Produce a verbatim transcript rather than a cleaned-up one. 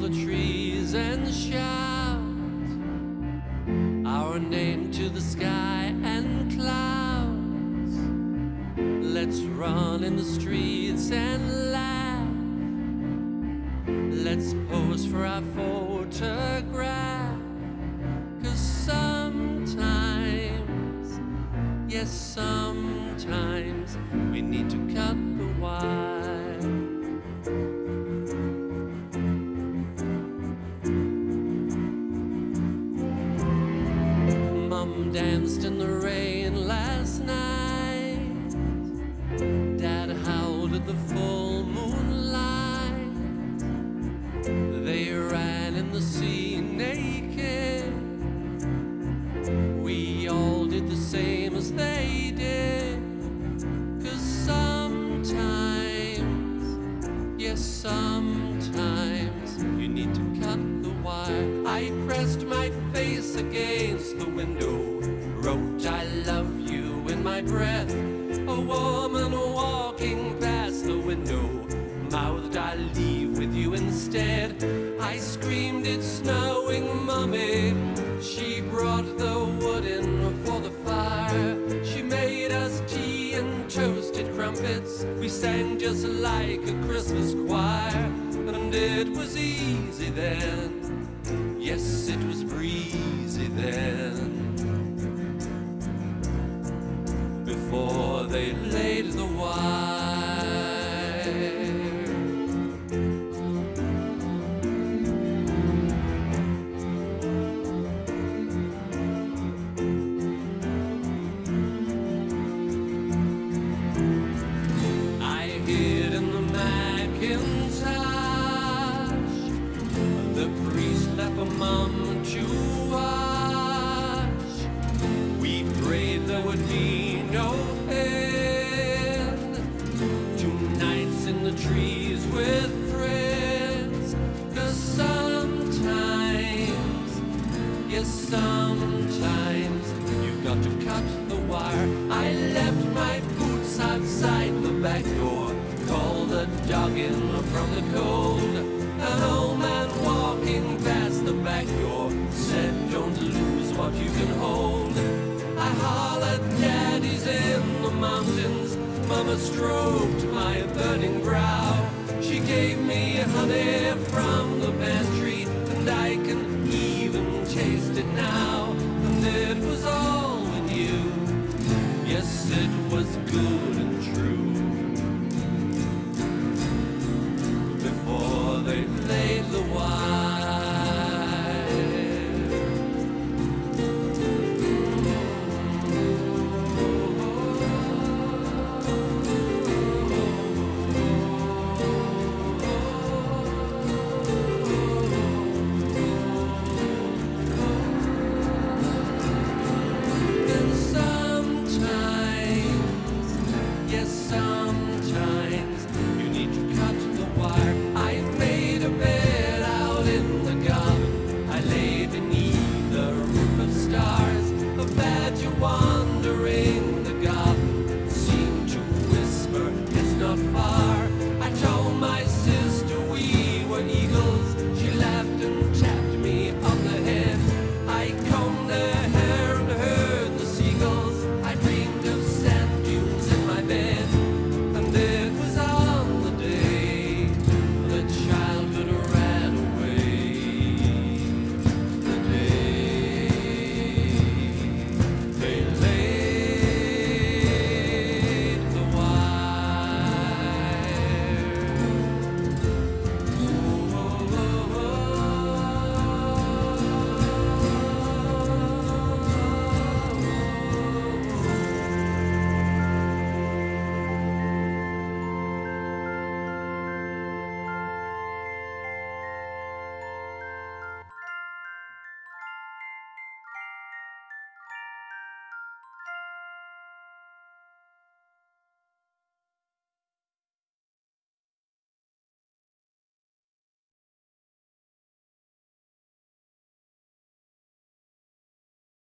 the trees and shout our name to the sky and clouds. Let's run in the streets and laugh. Let's pose for our photograph. 'Cause sometimes, yes, sometimes we need to cut the wire. Mom danced in the rain last night. Dad howled at the full moonlight. They ran in the sea naked. We all did the same as they did. 'Cause sometimes, yes, sometimes you need to cut the wire. I pressed my face against the window, wrote I love you in my breath. A woman walking past the window mouthed I'll leave with you instead. I screamed it's snowing, Mummy. She brought the wood in for the fire. She made us tea and toasted crumpets. We sang just like a Christmas choir. And it was easy then. Yes, it was breezy then. Before they laid the wire. I hid in the Macintosh. The priest left a mum to watch. We prayed there would be no end. Two nights in the trees with friends. 'Cause sometimes, yes, sometimes you've got to cut the wire. I left my boots outside the back door, called the dog in from the cold. An old man walking past the back door said, don't lose what you can hold. I hollered, Daddy's in the mountains. Mama stroked my burning brow. She gave me honey from the pantry.